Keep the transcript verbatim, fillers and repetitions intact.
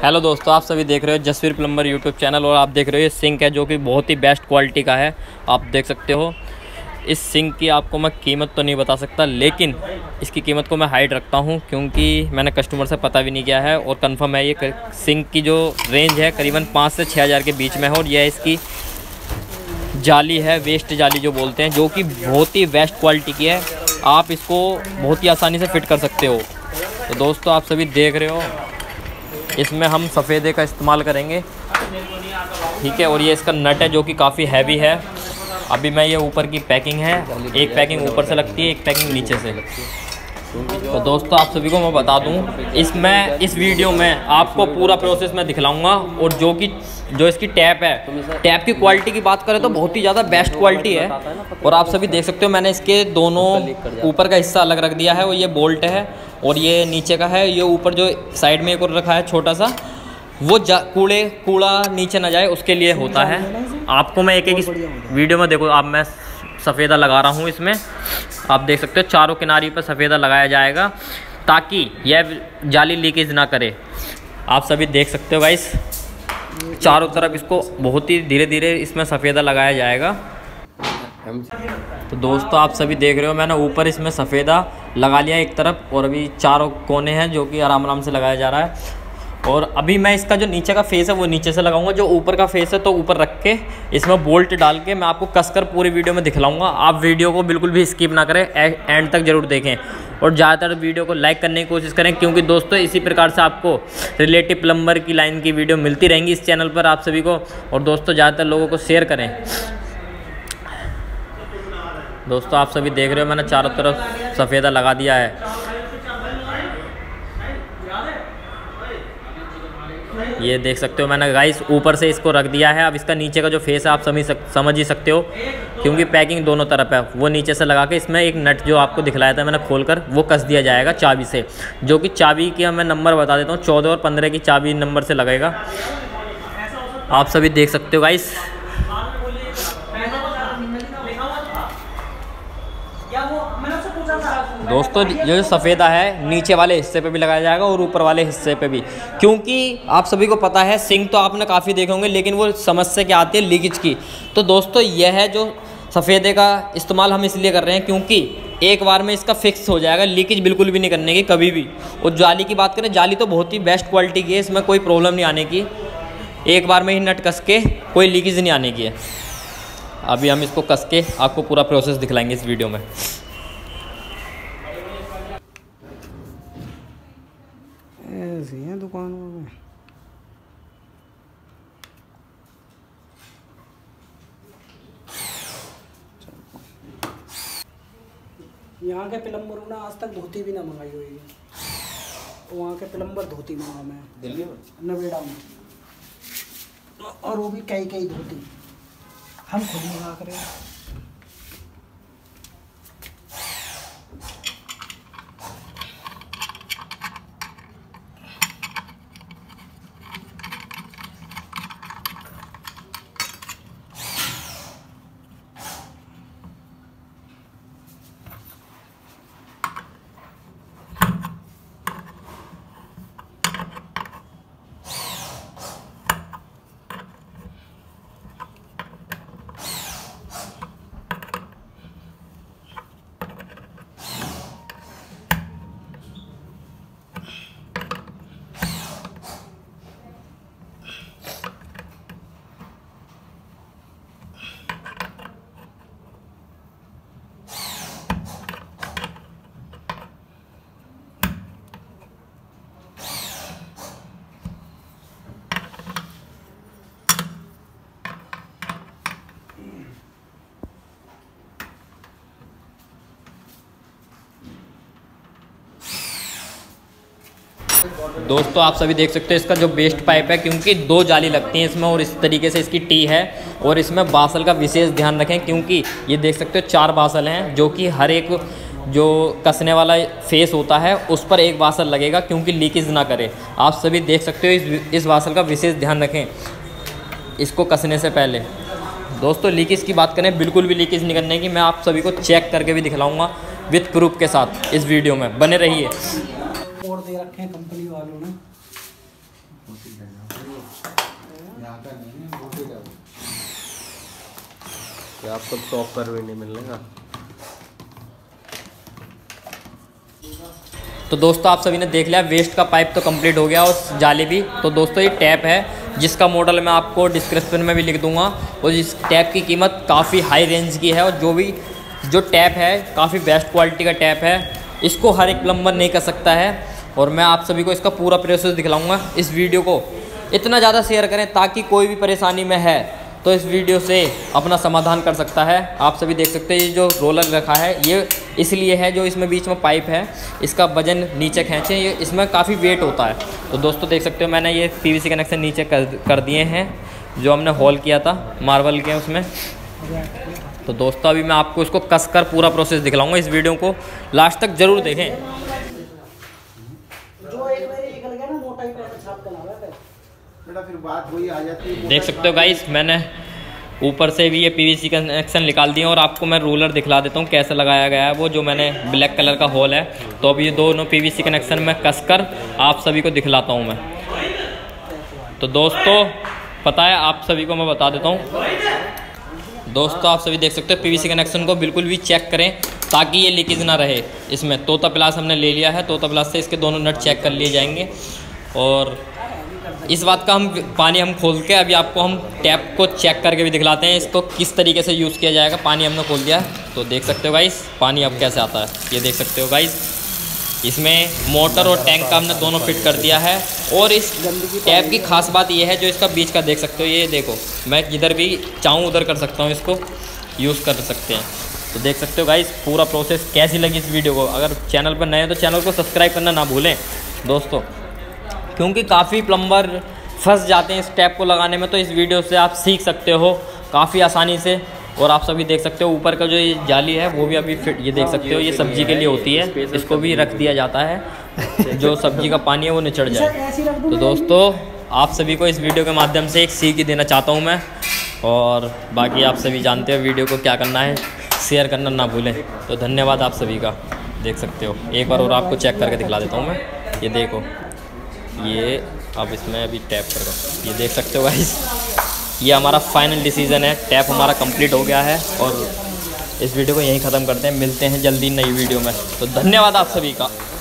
Hello दोस्तों, आप सभी देख रहे हो जसवीर प्लम्बर यूट्यूब चैनल और आप देख रहे हो ये सिंक है जो कि बहुत ही बेस्ट क्वालिटी का है। आप देख सकते हो इस सिंक की आपको मैं कीमत तो नहीं बता सकता, लेकिन इसकी कीमत को मैं हाइड रखता हूं क्योंकि मैंने कस्टमर से पता भी नहीं किया है और कंफर्म है ये सिंक की जो रेंज है करीबन पाँच से छः हज़ार के बीच में है। और यह इसकी जाली है, वेस्ट जाली जो बोलते हैं, जो कि बहुत ही बेस्ट क्वालिटी की है। आप इसको बहुत ही आसानी से फिट कर सकते हो। तो दोस्तों आप सभी देख रहे हो इसमें हम सफ़ेदे का इस्तेमाल करेंगे, ठीक है। और ये इसका नट है जो कि काफ़ी हैवी है। अभी मैं ये ऊपर की पैकिंग है, एक पैकिंग ऊपर से लगती है, एक पैकिंग नीचे से। तो दोस्तों आप सभी को मैं बता दूं, इसमें इस वीडियो में आपको पूरा प्रोसेस मैं दिखलाऊंगा। और जो कि जो इसकी टैप है, टैप की क्वालिटी की बात करें तो बहुत ही ज़्यादा बेस्ट क्वालिटी है। और आप सभी देख सकते हो मैंने इसके दोनों ऊपर का हिस्सा अलग रख दिया है और ये बोल्ट है और ये नीचे का है। ये ऊपर जो साइड में एक और रखा है छोटा सा, वो जा कूड़े कूड़ा नीचे ना जाए उसके लिए होता है। आपको मैं एक एक वीडियो में देखो, आप मैं सफ़ेदा लगा रहा हूँ इसमें। आप देख सकते हो चारों किनारी पर सफ़ेदा लगाया जाएगा ताकि यह जाली लीकेज ना करे। आप सभी देख सकते हो गाइस, चारों तरफ इसको बहुत ही धीरे धीरे इसमें सफ़ेदा लगाया जाएगा। तो दोस्तों आप सभी देख रहे हो मैंने ऊपर इसमें सफ़ेदा लगा लिया एक तरफ और अभी चारों कोने हैं जो कि आराम आराम से लगाया जा रहा है। और अभी मैं इसका जो नीचे का फेस है वो नीचे से लगाऊंगा, जो ऊपर का फेस है तो ऊपर रख के इसमें बोल्ट डाल के मैं आपको कसकर पूरी वीडियो में दिखलाऊंगा। आप वीडियो को बिल्कुल भी स्किप ना करें, एंड तक ज़रूर देखें और ज़्यादातर वीडियो को लाइक करने की कोशिश करें, क्योंकि दोस्तों इसी प्रकार से आपको रिलेटिव प्लम्बर की लाइन की वीडियो मिलती रहेंगी इस चैनल पर आप सभी को। और दोस्तों ज़्यादातर लोगों को शेयर करें। दोस्तों आप सभी देख रहे हो मैंने चारों तरफ सफ़ेदा लगा दिया है। ये देख सकते हो मैंने गाइस ऊपर से इसको रख दिया है। अब इसका नीचे का जो फेस है आप समझ सक समझ ही सकते हो, क्योंकि पैकिंग दोनों तरफ है। वो नीचे से लगा के इसमें एक नट जो आपको दिखलाया था मैंने खोलकर, वो कस दिया जाएगा चाबी से, जो कि चाबी की मैं नंबर बता देता हूँ, चौदह और पंद्रह की चाबी नंबर से लगेगा। आप सभी देख सकते हो गाइस। दोस्तों जो सफ़ेदा है नीचे वाले हिस्से पे भी लगाया जाएगा और ऊपर वाले हिस्से पे भी, क्योंकि आप सभी को पता है सिंक तो आपने काफ़ी देखे होंगे, लेकिन वो समस्या क्या आती है लीकेज की। तो दोस्तों यह है जो सफ़ेदे का इस्तेमाल हम इसलिए कर रहे हैं क्योंकि एक बार में इसका फिक्स हो जाएगा, लीकेज बिल्कुल भी नहीं करने की कभी भी। और जाली की बात करें, जाली तो बहुत ही बेस्ट क्वालिटी की है, इसमें कोई प्रॉब्लम नहीं आने की, एक बार में ही नट कस के कोई लीकेज नहीं आने की है। अभी हम इसको कस के आपको पूरा प्रोसेस दिखलाएंगे इस वीडियो में। ऐसी है दुकानों में। यहाँ के प्लम्बरों ने आज तक धोती भी ना मंगाई हुई है, वहाँ के प्लम्बर धोती मंगा मैं दिल्ली में नवेड़ा में, और वो भी कई कई धोती हम खुद मंगा कर। दोस्तों आप सभी देख सकते हो इसका जो बेस्ट पाइप है, क्योंकि दो जाली लगती हैं इसमें और इस तरीके से इसकी टी है। और इसमें बासल का विशेष ध्यान रखें, क्योंकि ये देख सकते हो चार बासल हैं, जो कि हर एक जो कसने वाला फेस होता है उस पर एक बासल लगेगा, क्योंकि लीकेज ना करे। आप सभी देख सकते हो इस इस बासल का विशेष ध्यान रखें इसको कसने से पहले। दोस्तों लीकेज की बात करें, बिल्कुल भी लीकेज नहीं करने की, मैं आप सभी को चेक करके भी दिखलाऊंगा विद प्रूफ के साथ। इस वीडियो में बने रहिए। और दे रखे हैं कंपनी वालों ने। क्या आपको टॉप पर भी नहीं मिलेगा। तो दोस्तों आप सभी ने देख लिया, वेस्ट का पाइप तो कंप्लीट हो गया और जाली भी। तो दोस्तों ये टैप है जिसका मॉडल मैं आपको डिस्क्रिप्शन में भी लिख दूंगा, और इस टैप की कीमत काफ़ी हाई रेंज की है, और जो भी जो टैप है काफ़ी बेस्ट क्वालिटी का टैप है। इसको हर एक प्लम्बर नहीं कर सकता है, और मैं आप सभी को इसका पूरा प्रोसेस दिखलाऊंगा। इस वीडियो को इतना ज़्यादा शेयर करें ताकि कोई भी परेशानी में है तो इस वीडियो से अपना समाधान कर सकता है। आप सभी देख सकते हैं ये जो रोलर रखा है ये इसलिए है, जो इसमें बीच में पाइप है इसका वजन नीचे खींचे, ये इसमें काफ़ी वेट होता है। तो दोस्तों देख सकते हो मैंने ये पीवीसी कनेक्शन नीचे कर कर दिए हैं जो हमने होल किया था मार्बल के उसमें। तो दोस्तों अभी मैं आपको इसको कसकर पूरा प्रोसेस दिखलाऊंगा, इस वीडियो को लास्ट तक ज़रूर देखें। जो एक बार निकल गया ना मोटा ही पैसा छाप के लावा है बेटा, फिर बात वही आ जाती है। देख सकते हो गाइस मैंने ऊपर से भी ये पीवीसी कनेक्शन निकाल दिए, और आपको मैं रूलर दिखला देता हूँ कैसे लगाया गया है वो जो मैंने ब्लैक कलर का होल है। तो अब ये दोनों पीवीसी कनेक्शन में कसकर आप सभी को दिखलाता हूँ मैं। तो दोस्तों पता है आप सभी को मैं बता देता हूँ। दोस्तों आप सभी देख सकते हो पीवीसी कनेक्शन को बिल्कुल भी चेक करें ताकि ये लीकेज ना रहे। इसमें तोता प्लास हमने ले लिया है, तोता प्लास से इसके दोनों नट चेक कर लिए जाएंगे, और इस बात का हम पानी हम खोल के अभी आपको हम टैप को चेक करके भी दिखलाते हैं इसको किस तरीके से यूज़ किया जाएगा। पानी हमने खोल दिया है तो देख सकते हो गाइस पानी अब कैसे आता है, ये देख सकते हो गाइस। इसमें मोटर और टैंक का हमने दोनों फिट कर दिया है, और इस टैप की खास बात ये है जो इसका बीच का देख सकते हो, ये देखो मैं जिधर भी चाहूँ उधर कर सकता हूँ, इसको यूज़ कर सकते हैं। तो देख सकते हो गाइस पूरा प्रोसेस। कैसी लगी इस वीडियो को? अगर चैनल पर नए हैं तो चैनल को सब्सक्राइब करना ना भूलें दोस्तों, क्योंकि काफ़ी प्लम्बर फंस जाते हैं इस टैप को लगाने में। तो इस वीडियो से आप सीख सकते हो काफ़ी आसानी से। और आप सभी देख सकते हो ऊपर का जो ये जाली है वो भी अभी फिट, ये देख सकते हो ये सब्जी के लिए होती है, इसको भी रख दिया जाता है जो सब्जी का पानी है वो निचड़ जाए। तो दोस्तों आप सभी को इस वीडियो के माध्यम से एक सीख ही देना चाहता हूँ मैं, और बाकी आप सभी जानते हो वीडियो को क्या करना है, शेयर करना ना भूलें। तो धन्यवाद आप सभी का। देख सकते हो एक बार और आपको चेक करके दिखला देता हूँ मैं, ये देखो ये अब इसमें अभी टैप करो, ये देख सकते हो गाइस ये हमारा फाइनल डिसीजन है। टैप हमारा कंप्लीट हो गया है, और इस वीडियो को यहीं ख़त्म करते हैं। मिलते हैं जल्दी नई वीडियो में। तो धन्यवाद आप सभी का।